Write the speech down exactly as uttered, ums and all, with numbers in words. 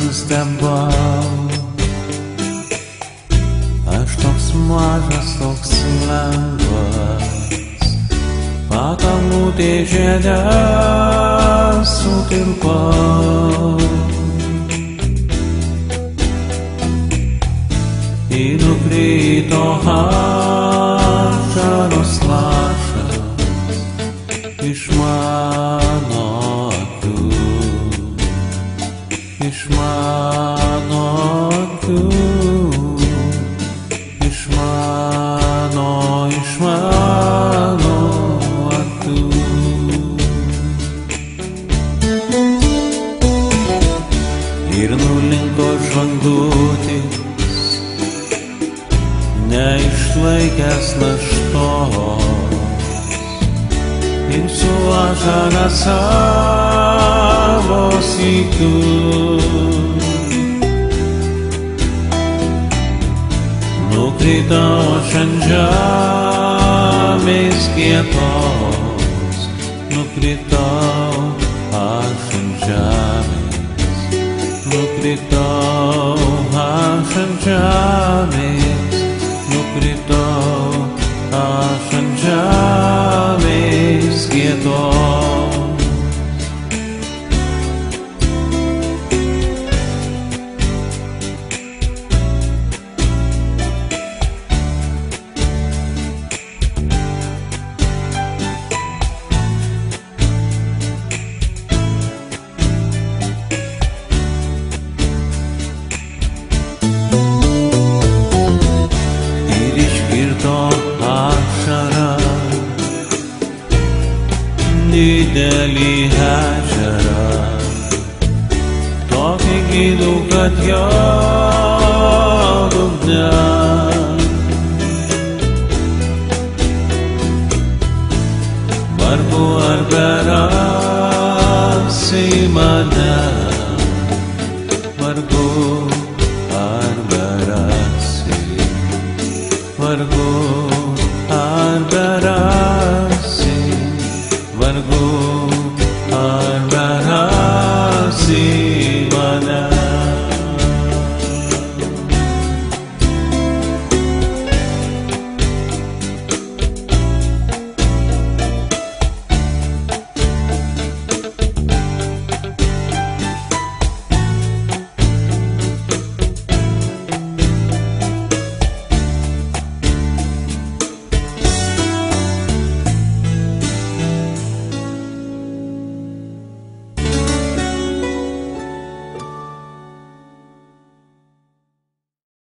nustebau. Aš toks mažas, toks lengvas, pakalnų dėžėje sutirpau. I nukrito ašaros lašas iš mano akių, iš mano akių, iš mano, iš mano akių. Ir nulinko žvangutis, neišlaikęs naštos, ir su ašara savo sykiu nukritau aš ant žemės kietos, nukritau aš ant žemės, nukritau aš ant žemės, nukritau aš ant žemės kietos. Ašara didelį ežerą, tokį gilų, kad jo dugne vargu ar berasi mane, vargu ar berasi, vargu ar berasi.